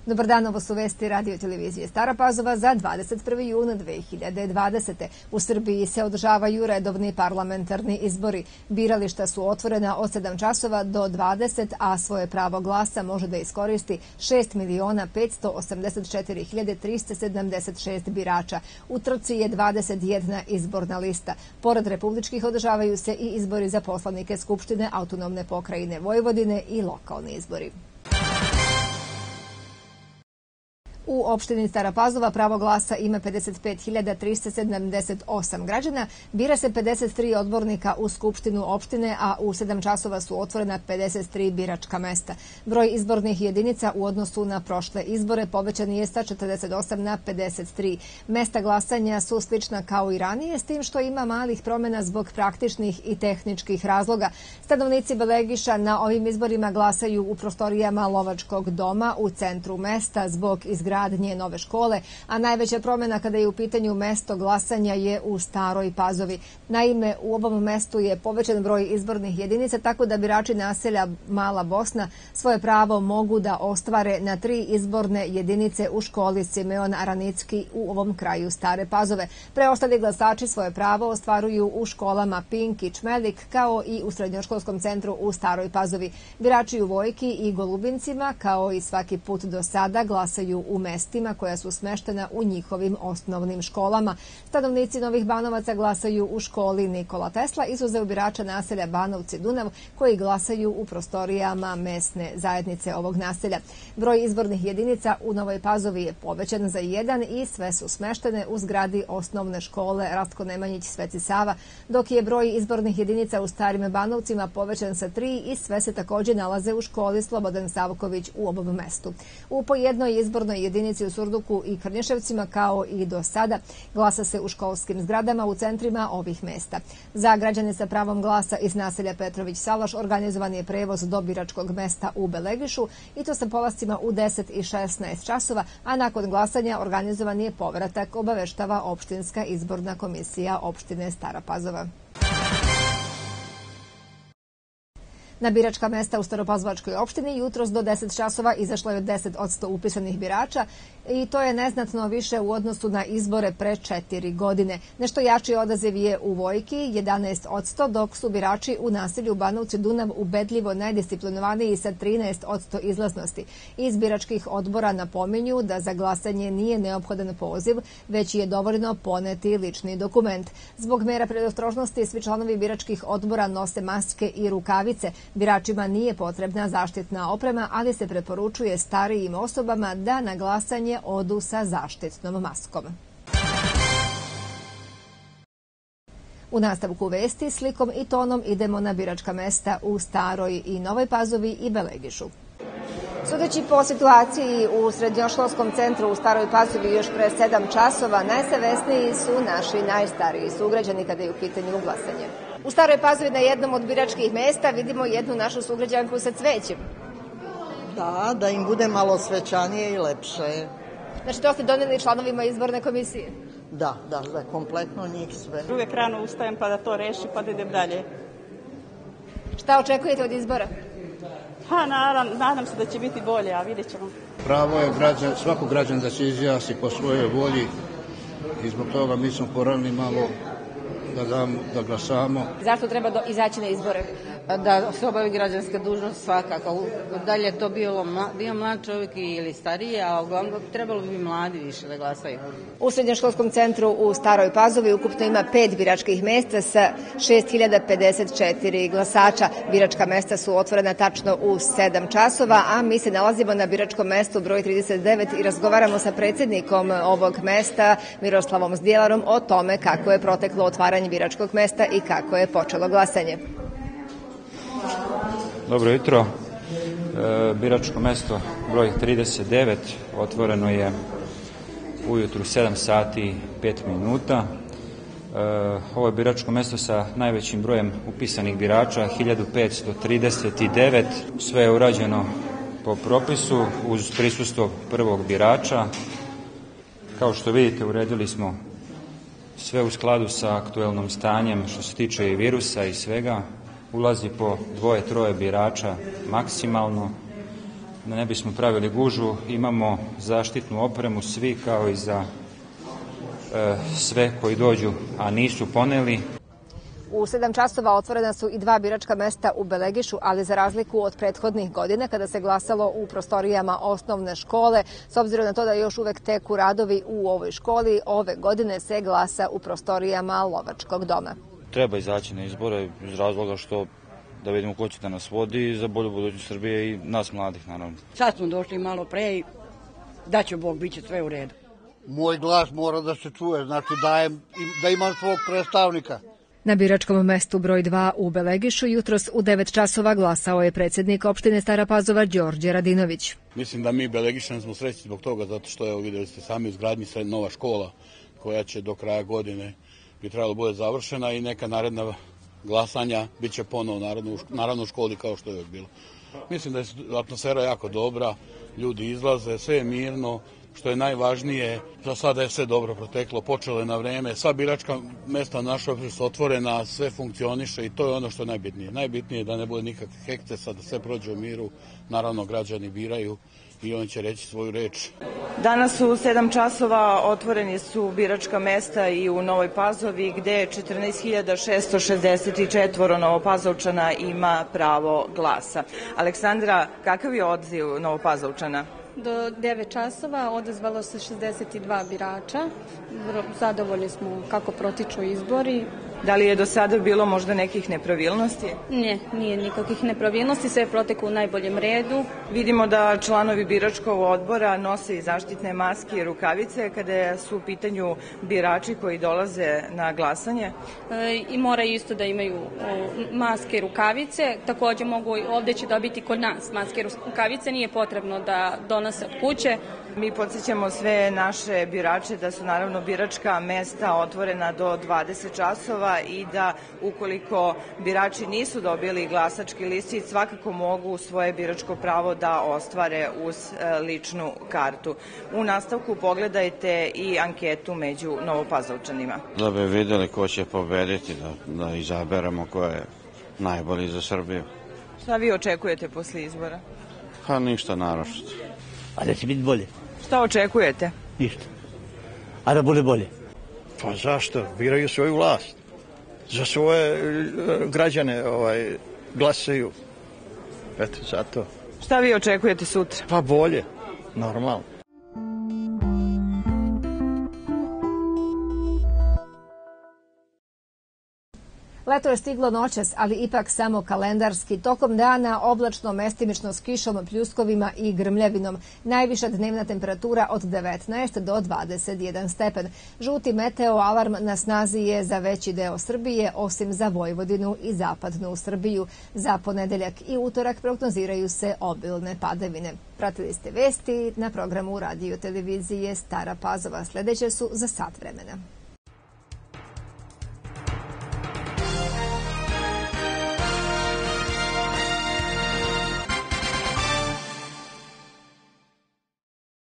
Dobar dan, ovo su vesti radio televizije Stara Pazova za 21. jun 2020. U Srbiji se održavaju redovni parlamentarni izbori. Birališta su otvorena od 7 časova do 20, a svoje pravo glasa može da iskoristi 6.584.376 birača. U trci je 21 izborna lista. Pored republičkih održavaju se i izbori za poslanike Skupštine autonomne pokrajine Vojvodine i lokalni izbori. U opštini Stara Pazova pravo glasa ima 55.378 građana, bira se 53 odbornika u Skupštinu opštine, a u 7 časova su otvorena 53 biračka mesta. Broj izbornih jedinica u odnosu na prošle izbore povećan je sa 48 na 53. Mesta glasanja su slična kao i ranije, s tim što ima malih promjena zbog praktičnih i tehničkih razloga. Stanovnici Belegiša na ovim izborima glasaju u prostorijama Lovačkog doma u centru mesta zbog izgradnje nove škole, a najveća promjena kada je u pitanju mesto glasanja je u Staroj Pazovi. Naime, u ovom mestu je povećan broj izbornih jedinica, tako da birači naselja Mala Bosna svoje pravo mogu da ostvare na 3 izborne jedinice u školi Simeon Aranicki u ovom kraju Stare Pazove. Preostali glasači svoje pravo ostvaruju u školama Pink i Čmelik, kao i u srednjoškolskom centru u Staroj Pazovi. Birači u Vojki i Golubincima, kao i svaki put do sada, glasaju u mestima koja su smeštena u njihovim osnovnim školama. Stanovnici Novih Banovaca glasaju u školi Nikola Tesla, izuzev birača naselja Banovci Dunav, koji glasaju u prostorijama mesne zajednice ovog naselja. Broj izbornih jedinica u Novoj Pazovi je povećan za 1 i sve su smeštene u zgradi osnovne škole Rastko Nemanjić Sveti Sava, dok je broj izbornih jedinica u Starim Banovcima povećan sa 3 i sve se također nalaze u školi Slobodan Savković u ovom mestu. U po jednoj izbornoj jedinici u Surduku i Krnješevcima, kao i do sada, glasa se u školskim zgradama u centrima ovih mesta. Za građane sa pravom glasa iz naselja Petrović Salaš organizovan je prevoz do biračkog mesta u Belegišu, i to sa polascima u 10 i 16 časova, a nakon glasanja organizovan je povratak, obaveštava opštinska izborna komisija opštine Stara Pazova. Na biračka mesta u Staropazovačkoj opštini jutros do 10 časova izašlo je 10% upisanih birača, i to je neznatno više u odnosu na izbore pre 4 godine. Nešto jači odaziv je u Vojki 11%, dok su birači u naselju Banovci Dunav ubedljivo najdisciplinovaniji sa 13% izlaznosti. Iz biračkih odbora napominju da za glasanje nije neophodan poziv, već je dovoljno poneti lični dokument. Zbog mera predostrožnosti svi članovi biračkih odbora nose maske i rukavice. Biračima nije potrebna zaštitna oprema, ali se preporučuje starijim osobama da na glasanje odu sa zaštitnom maskom. U nastavku vesti slikom i tonom idemo na biračka mesta u Staroj i Novoj Pazovi i Belegišu. Sudeći po situaciji u srednjoškolskom centru u Staroj Pazovi još pre 7 časova, najsavesniji su naši najstariji sugrađani kada je u pitanju glasanje. U Staroj Pazovi na jednom od biračkih mesta vidimo jednu našu sugrađanku sa cvećem. Da im bude malo svećanije i lepše. Znači, to ste doneli članovima izborne komisije? Da, za kompletno njih sve. Uvijek rano ustajem pa da to reši pa da idem dalje. Šta očekujete od izbora? Pa nadam se da će biti bolje, a vidjet ćemo. Pravo je svakog građana da se izjasni po svojoj volji, i zbog toga mi smo porani malo da glasamo. Zašto treba izaći na izbore? Da se obavi građanska dužnost svakako. Dalje je to bio mlad čovjek ili stariji, a uglavnom trebalo bi mladi više da glasaju. U srednjoškolskom centru u Staroj Pazovi ukupno ima 5 biračkih mesta sa 6.054 glasača. Biračka mesta su otvorena tačno u 7 časova, a mi se nalazimo na biračkom mestu broj 39 i razgovaramo sa predsjednikom ovog mesta, Miroslavom Zdjelarom, o tome kako je proteklo otvaranje biračkog mesta i kako je počelo glasanje. Dobro jutro. Biračko mesto broj 39 otvoreno je ujutru 7 sati 5 minuta. Ovo je biračko mesto sa najvećim brojem upisanih birača, 1539. Sve je urađeno po propisu uz prisustvo prvog birača. Kao što vidite, uredili smo sve u skladu sa aktuelnom stanjem što se tiče i virusa i svega. Ulazi po 2-3 birača maksimalno. da ne bismo pravili gužvu, imamo zaštitnu opremu svi kao i za sve koji dođu, a nisu poneli. U 7 časova otvorena su i 2 biračka mesta u Belegišu, ali za razliku od prethodnih godina kada se glasalo u prostorijama osnovne škole, s obzirom na to da još uvek teku radovi u ovoj školi, ove godine se glasa u prostorijama Lovačkog doma. Treba izaći na izbore iz razloga što da vidimo ko će da nas vodi za bolju budućnost Srbije i nas mladih, naravno. Sad smo došli malo pre i da će Bog, bit će sve u redu. Moj glas mora da se čuje, znači da imam svog predstavnika. Na biračkom mestu broj 2 u Belegišu jutros u 9 časova glasao je predsjednik opštine Stara Pazova Đorđe Radinović. Mislim da mi Belegišani smo srećni zbog toga, zato što evo videli ste sami u izgradnji nova škola koja će do kraja godine bi trebalo bude završena i neka naredna glasanja bit će ponovo naravno u školi kao što je uvijek bilo. Mislim da je atmosfera jako dobra, ljudi izlaze, sve je mirno, što je najvažnije, za sada je sve dobro proteklo, počelo je na vreme, sva biračka mesta naša su otvorena, sve funkcioniše i to je ono što je najbitnije. Najbitnije je da ne bude nikakvih ekscesa, da sve prođe u miru, naravno građani biraju i on će reći svoju reč. Danas u 7 časova otvoreni su biračka mesta i u Novoj Pazovi gde 14.664 Novopazovčana ima pravo glasa. Aleksandra, kakav je odziv Novopazovčana? Do 9 časova odazvalo se 62 birača. Zadovoljni smo kako protiču izbori. Da li je do sada bilo možda nekih nepravilnosti? Ne, nije nikakvih nepravilnosti, sve je proteklo u najboljem redu. Vidimo da članovi biračkog odbora nose i zaštitne maske i rukavice kada su u pitanju birači koji dolaze na glasanje. I moraju isto da imaju maske i rukavice. Takođe ovde će dobiti kod nas maske i rukavice, nije potrebno da donose od kuće. Mi podsjećamo sve naše birače da su naravno biračka mesta otvorena do 20 časova i da ukoliko birači nisu dobili glasački listić svakako mogu svoje biračko pravo da ostvare uz ličnu kartu. U nastavku pogledajte i anketu među Novopazovčanima. Da bi videli ko će pobediti, da izaberemo ko je najbolji za Srbiju. Šta vi očekujete posle izbora? Pa ništa naročito. A da će biti bolje. Šta očekujete? Ništa. A da bude bolje. Pa zašto? Biraju svoju vlast. Za svoje građane glasaju. Eto, zato. Šta vi očekujete sutra? Pa bolje, normalno. Leto je stiglo noćas, ali ipak samo kalendarski. Tokom dana oblačno, mestimično s kišom, pljuskovima i grmljavinom. Najviša dnevna temperatura od 19 do 21 stepen. Žuti meteo alarm na snazi je za veći deo Srbije, osim za Vojvodinu i zapadnu Srbiju. Za ponedeljak i utorak prognoziraju se obilne padavine. Pratili ste vesti na programu radio televizije Stara Pazova. Sledeće su za sat vremena.